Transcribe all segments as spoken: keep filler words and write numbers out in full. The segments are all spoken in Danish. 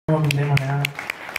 Mine damer og herrer.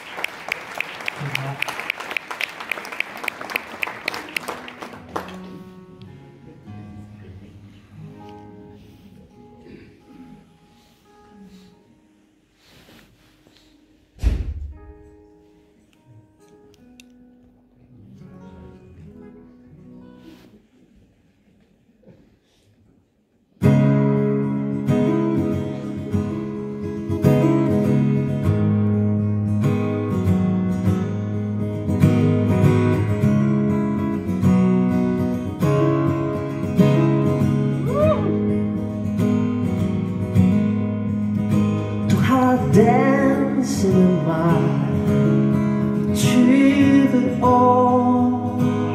Danset med mig i tyve år,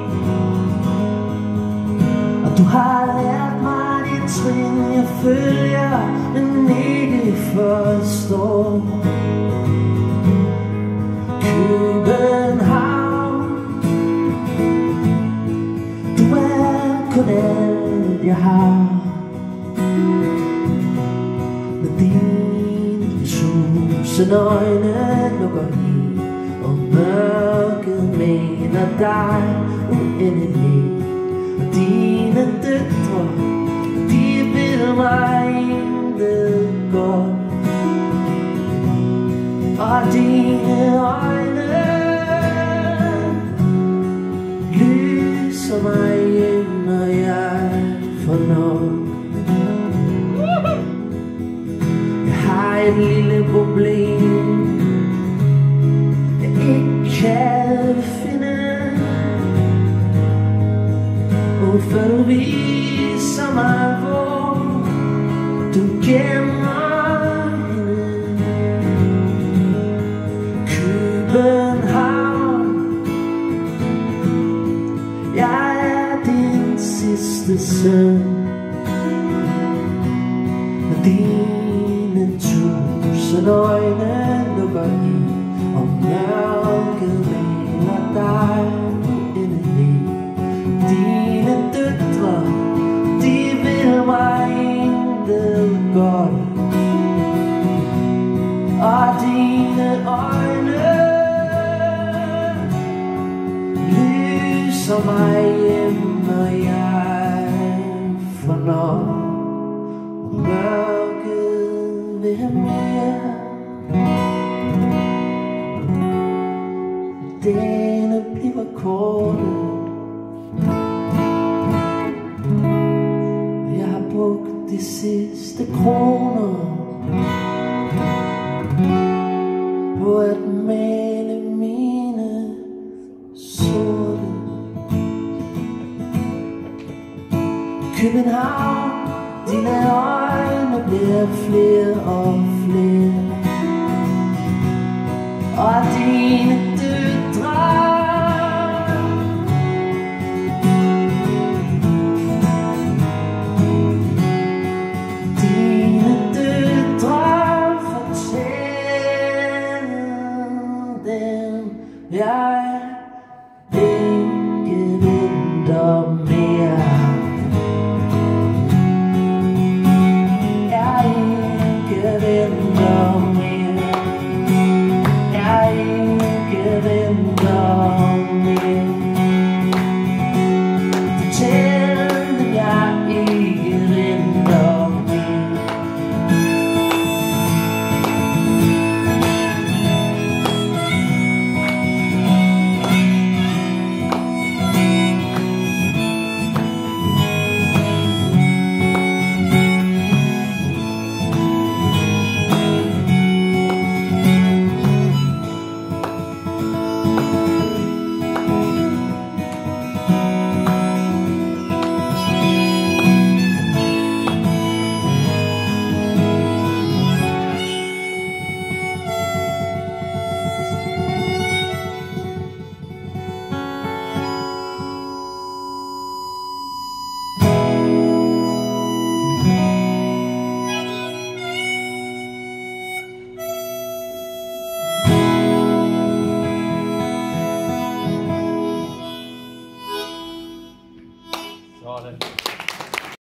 og du har lært mig de trin jeg følger, men ikke forstår. København, du er kun alt jeg har. Med dine tusind øjne lukker i, og mørket mener dig uendelig. Og dine døtre, de vil mig intet godt. Og dine øjne lyser mig hjem, når jeg får nok. Jeg har et lille problem, jeg ikke kan finde. Hvorfor du viser mig, hvor du gemmer hende. København, jeg er din sidste søn. Med dine tusind øjne lukker i, og mørket mener dig uendelig. Dine døtre, de vil mig intet godt. Og dine øjne lyser mig hjem, når jeg får nok. Og mørket vil have mere. Dagene bliver korte, og jeg har brugt de sidste kroner på at male mine sorte. København, dine øjne bliver flere og flere, og dine døtre, dine døtre, fortæl dem, jeg